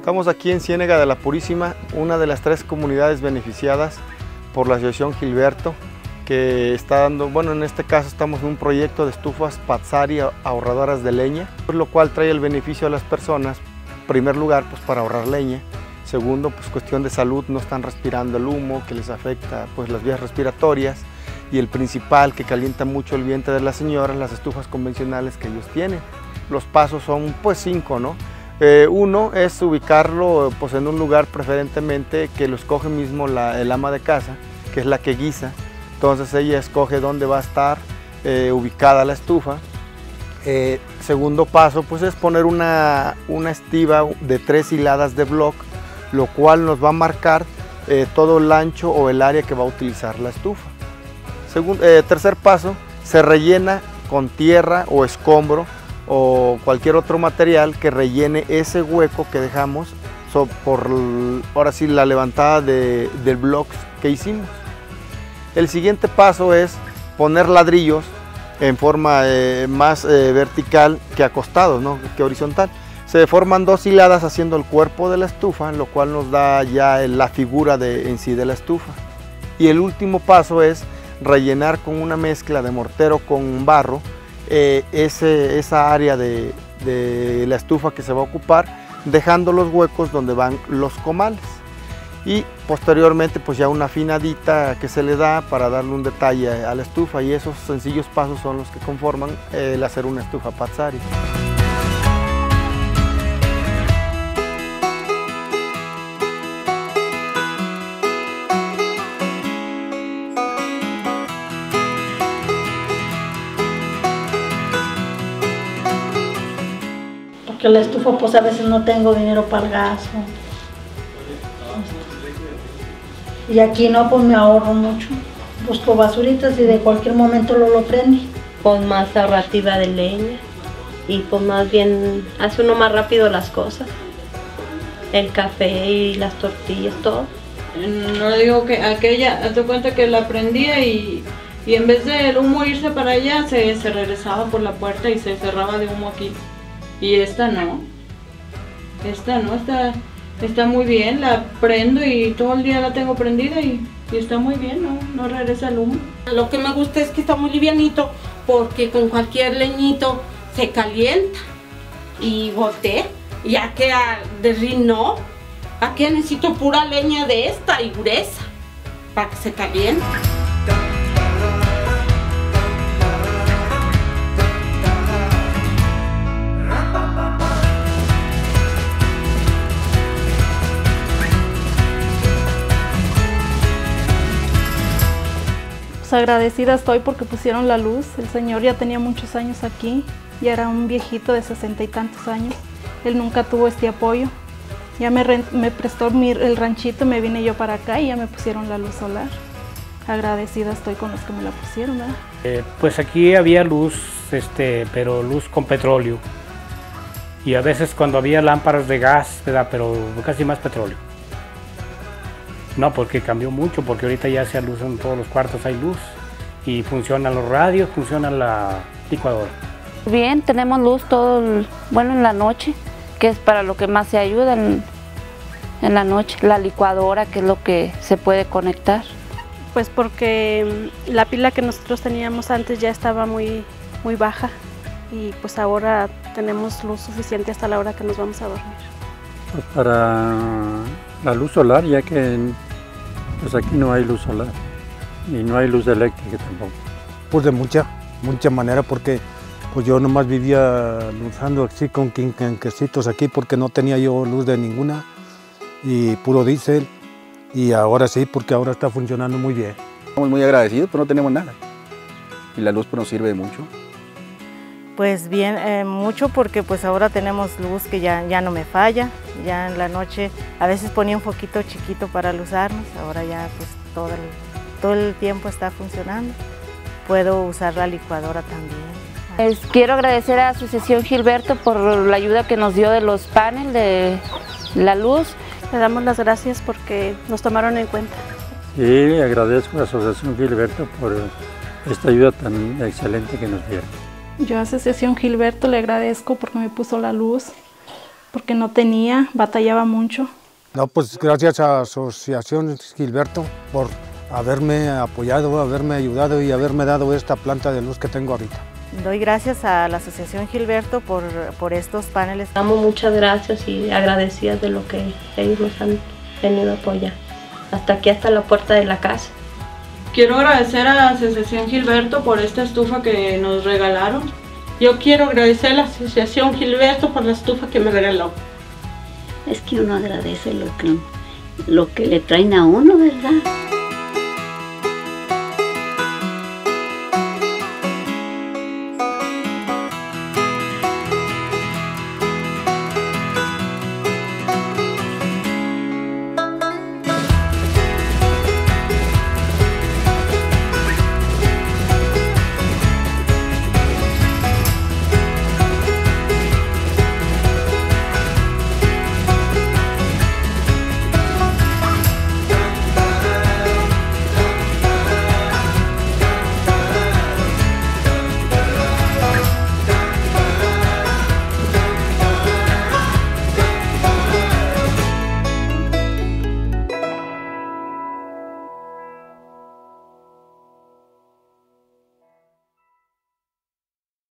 Estamos aquí en Ciénega de la Purísima, una de las 3 comunidades beneficiadas por la Asociación Gilberto, que está dando, bueno, en este caso estamos en un proyecto de estufas Pazzari ahorradoras de leña, lo cual trae el beneficio a las personas, en primer lugar, pues para ahorrar leña, segundo, pues cuestión de salud, no están respirando el humo que les afecta pues las vías respiratorias, y el principal que calienta mucho el vientre de las señoras, las estufas convencionales que ellos tienen. Los pasos son pues 5, ¿no? Uno es ubicarlo pues en un lugar preferentemente que lo escoge mismo el ama de casa, que es la que guisa. Entonces ella escoge dónde va a estar ubicada la estufa. Segundo paso pues es poner una estiba de 3 hiladas de bloc, lo cual nos va a marcar todo el ancho o el área que va a utilizar la estufa. Tercer paso, se rellena con tierra o escombro o cualquier otro material que rellene ese hueco que dejamos por ahora sí la levantada del bloc que hicimos. El siguiente paso es poner ladrillos en forma más vertical que acostado, ¿no? Que horizontal. Se forman 2 hiladas haciendo el cuerpo de la estufa, lo cual nos da ya la figura en sí de la estufa. Y el último paso es rellenar con una mezcla de mortero con barro esa área de la estufa que se va a ocupar, dejando los huecos donde van los comales. Y posteriormente pues ya una afinadita que se le da para darle un detalle a la estufa, y esos sencillos pasos son los que conforman el hacer una estufa Pazzari. Porque la estufa pues a veces no tengo dinero para el gas. Y aquí no, pues me ahorro mucho. Busco basuritas y de cualquier momento lo prende. Pues más ahorrativa de leña y pues más bien hace uno más rápido las cosas. El café y las tortillas, todo. No digo que aquella, hazte cuenta que la prendía y en vez del humo irse para allá, se regresaba por la puerta y se cerraba de humo aquí. Y esta no, está muy bien, la prendo y todo el día la tengo prendida y está muy bien, no regresa el humo. Lo que me gusta es que está muy livianito porque con cualquier leñito se calienta y boté, ya que de rin no, aquí necesito pura leña de esta y gruesa para que se caliente. Pues agradecida estoy porque pusieron la luz. El señor ya tenía muchos años aquí, ya era un viejito de 60 y tantos años. Él nunca tuvo este apoyo. Ya me prestó el ranchito, me vine yo para acá y ya me pusieron la luz solar. Agradecida estoy con los que me la pusieron, ¿verdad? Pues aquí había luz, pero luz con petróleo. Y a veces cuando había lámparas de gas, ¿verdad? Pero casi más petróleo. No, porque cambió mucho, porque ahorita ya se luz en todos los cuartos, hay luz. Y funcionan los radios, funciona la licuadora. Bien, tenemos luz bueno, en la noche, que es para lo que más se ayuda en la noche. La licuadora, que es lo que se puede conectar. Pues porque la pila que nosotros teníamos antes ya estaba muy baja. Y pues ahora tenemos luz suficiente hasta la hora que nos vamos a dormir. Pues para la luz solar, ya que pues aquí no hay luz solar y no hay luz eléctrica tampoco. Pues de mucha manera, porque pues yo nomás vivía usando así con quinquecitos aquí porque no tenía yo luz de ninguna y puro diésel, y ahora sí, porque ahora está funcionando muy bien. Estamos muy agradecidos, pero no tenemos nada y la luz pues nos sirve de mucho. Pues bien, mucho, porque pues ahora tenemos luz que ya no me falla. Ya en la noche a veces ponía un foquito chiquito para alusarnos, ahora ya pues todo el tiempo está funcionando. Puedo usar la licuadora también. Quiero agradecer a Asociación Gilberto por la ayuda que nos dio de los paneles, de la luz. Le damos las gracias porque nos tomaron en cuenta. Sí, agradezco a Asociación Gilberto por esta ayuda tan excelente que nos dieron. Yo a Asociación Gilberto le agradezco porque me puso la luz, porque no tenía, batallaba mucho. No, pues gracias a Asociación Gilberto por haberme apoyado, haberme ayudado y haberme dado esta planta de luz que tengo ahorita. Doy gracias a la Asociación Gilberto por estos paneles. Damos muchas gracias y agradecidas de lo que ellos nos han venido a apoyar. Hasta aquí, hasta la puerta de la casa. Quiero agradecer a la Asociación Gilberto por esta estufa que nos regalaron. Yo quiero agradecer a la Asociación Gilberto por la estufa que me regaló. Es que uno agradece lo que le traen a uno, ¿verdad?